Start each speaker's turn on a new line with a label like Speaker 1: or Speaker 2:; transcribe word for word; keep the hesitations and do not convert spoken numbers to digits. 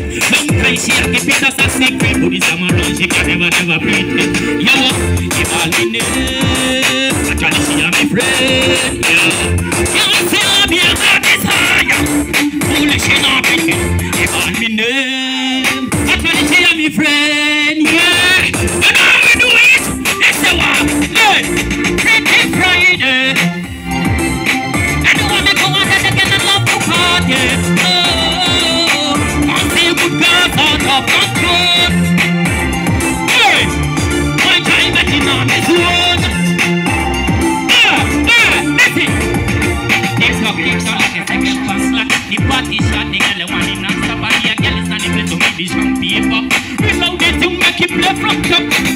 Speaker 1: Long time she a keep it as a secret, but this time around she can never, never breathe it. Yo, if all me name, actually she a my friend. Yeah, you tell me about this higher. Foolish she not be it. If all me name, actually she a my friend. Yeah, and how we do it? It's the one. Hey, Pretty Friday. I don't want me go on that again and love to party. Oh, can't see good girls out of control. Hey, my time at the north is one. Ah, ah, listen. There's no clicks on like a second pass like the party shot. The girl want it non-stop and the girl is not able to make the champagne pop. Reload it to make it play from top.